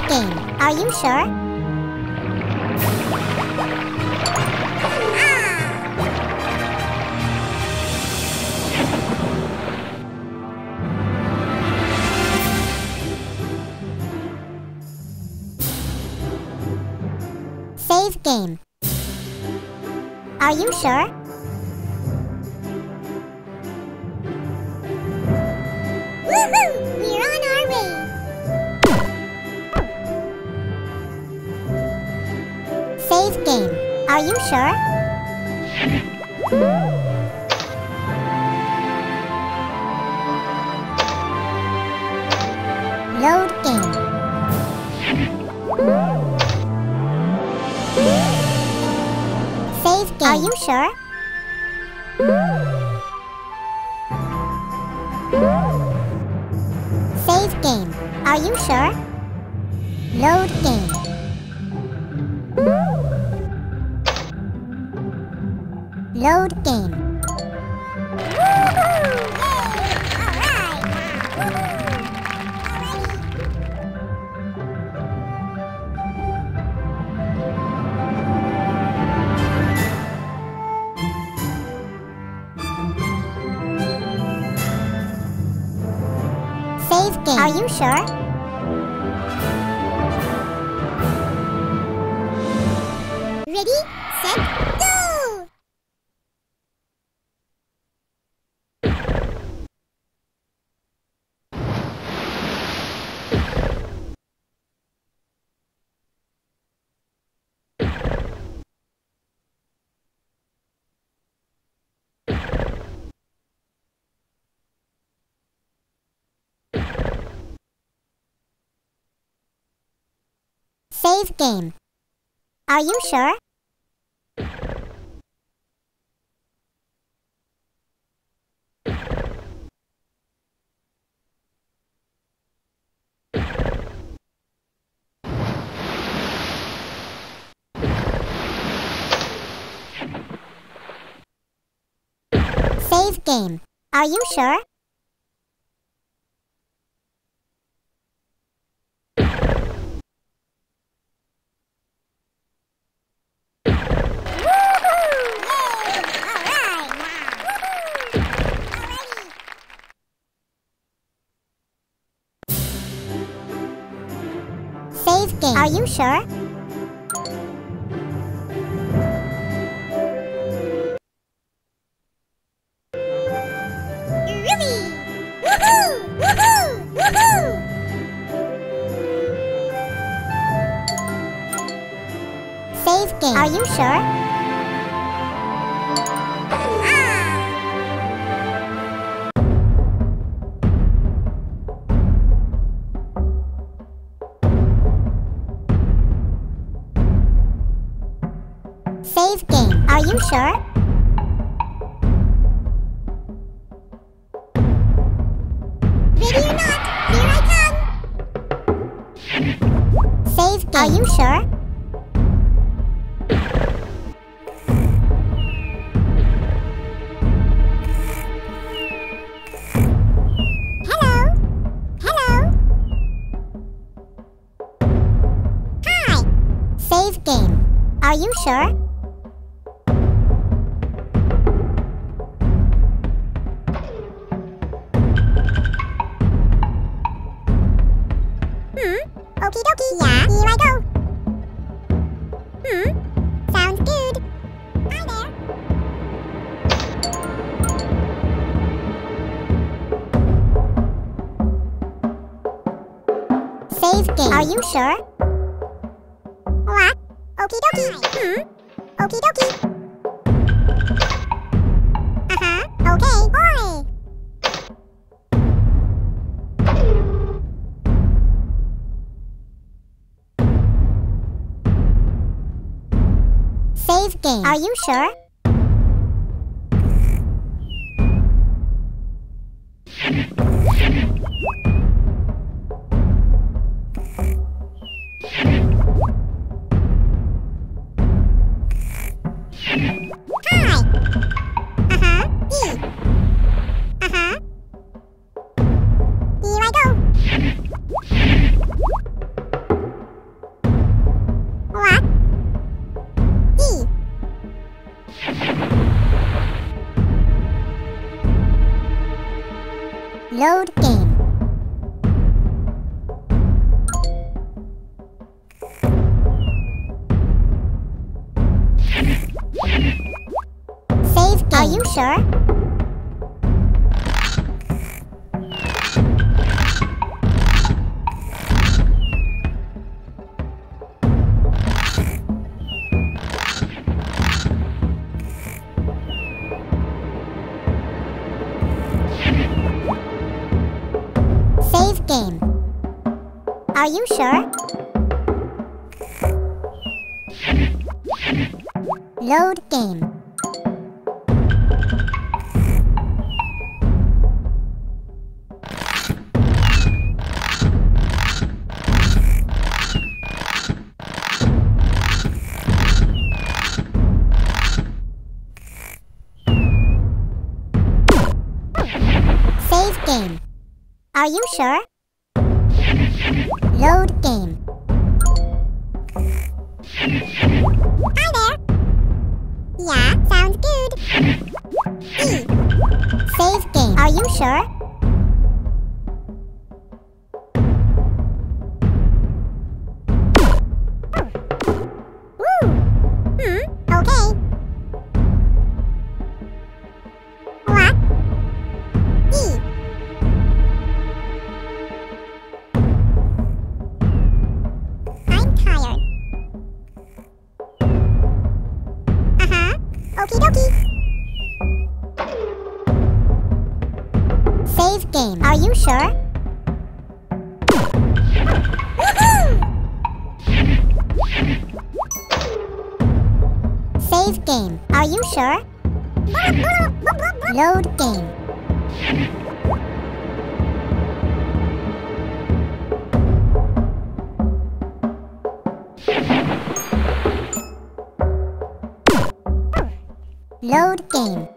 game. Are you sure? Save game. Are you sure? Woohoo! We're on our way! Save game. Are you sure? Load game. Save game. Are you sure? Save game. Are you sure? Load game. Load game. Save game. Are you sure? Ready, set, go! Save game. Are you sure? Save game. Are you sure? Save game. Are you sure? Really? Woohoo! Woohoo! Woohoo! Save game. Are you sure? Save game. Are you sure? Ready or not, here I come! Save game. Are you sure? Hello? Hello? Hi! Save game. Are you sure? Okie dokie, yeah, here I go. Sounds good. Hi there. Save game. Are you sure? What? Okie dokie. Okie dokie. Okay, boy. Save game. Are you sure? Load game. Save game. Are you sure? Save game. Are you sure? Load game. Save game. Are you sure? Load game. Hi there. Yeah, sounds good. E. Save game. Are you sure? Woo. Okay. What? E. I'm tired. Okie dokie. Save game. Are you sure? Woohoo! Save game. Are you sure? Load game. Load game.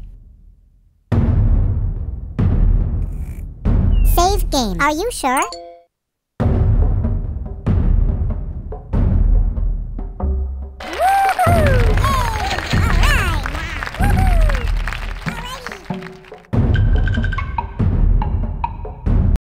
Save game. Are you sure?